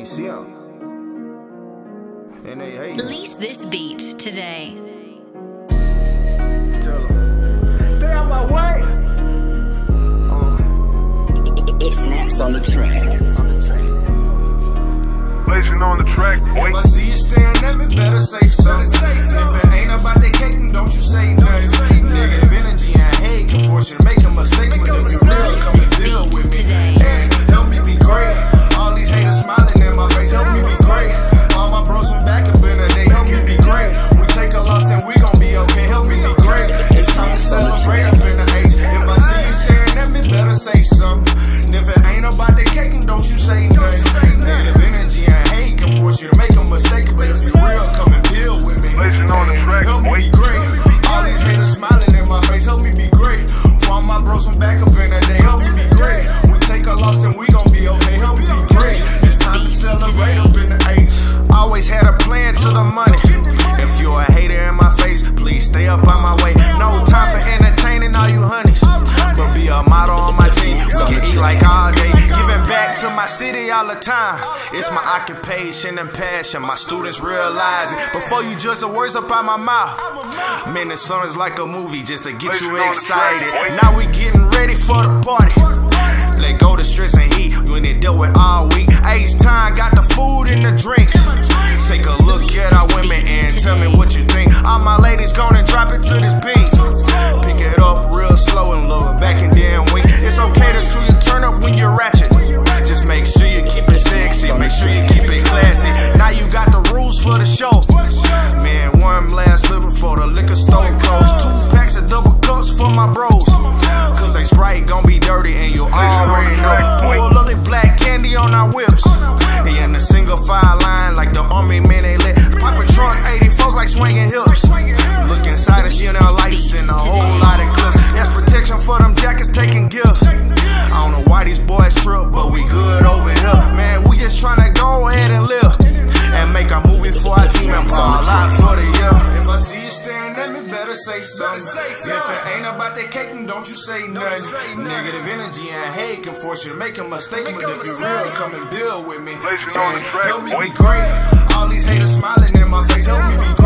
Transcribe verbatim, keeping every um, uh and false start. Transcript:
we see them. And they hate. Release this beat today. Tell them, stay out my way. Uh. It snaps on the track. Blazing on the track, boy. If I see you staring at me, better say something. If it ain't about that cake, then don't you say nothing. Negative energy and hate can force you to make a mistake. But if you real, come and deal with me. And help me be great. All these haters smiling in my face, help me be great. All my bros from back up in the day, help me be great. We take a loss, then we gon' be okay, help me be great. It's time to celebrate up in the H. If I see you staring at me, better say something. And if it ain't about that cake, then don't you say nothing. Negative energy and hate can force you to make a mistake. But if you real, come and deal with me. Blazing on the track, Help me boy. be great. All these haters smiling in my face, help me be great. For all my bros from back up in the day, help me be great. We take a loss, then we gon' be okay, help me be great. It's time to celebrate up in the H. Always had a plan to the money. If you're a hater in my face, please stay up on my way. No time for entertaining all you honeys, but be a model on my team. We can eat like all day. Giving back to my city all the time. It's my occupation and passion. My students realize it before you judge the words up out my mouth. Man, the song is like a movie just to get you excited. Now we getting ready for the party. Let go the stress and heat when they dealt with all week. H time got the food and the drinks. Take a look at our women and tell me what you think. All my ladies gonna drop it to this beat. Pick it up real slow and lower back and then wink. It's okay to screw you turn up when you're ratchet. Just make sure you keep it sexy, make sure you keep it classy. Now you got the rules for the show. Man, one last liver for the liquor store closed. Two packs of double cups for my bros. Cause they Sprite gon' be dirty and you already know. Pour lovely black candy on our whips. And the single file line like the army man they lit. Pop a trunk eighty-fours like swinging hips. Look inside and she in her lights and a whole lot of clips. That's protection for them jackets taking gifts. I don't know why these boys trip, but we good over here. Man, we just tryna go ahead and live and make a movie for our team and ball out for the year. If I see you staring at me, better say something. If it ain't about that cake, then don't you say nothing. Negative energy and hate can force you to make a mistake. But if you real, come and build with me. Blazing on the track, Help me boy. be great. All these haters smiling in my face, help me be great.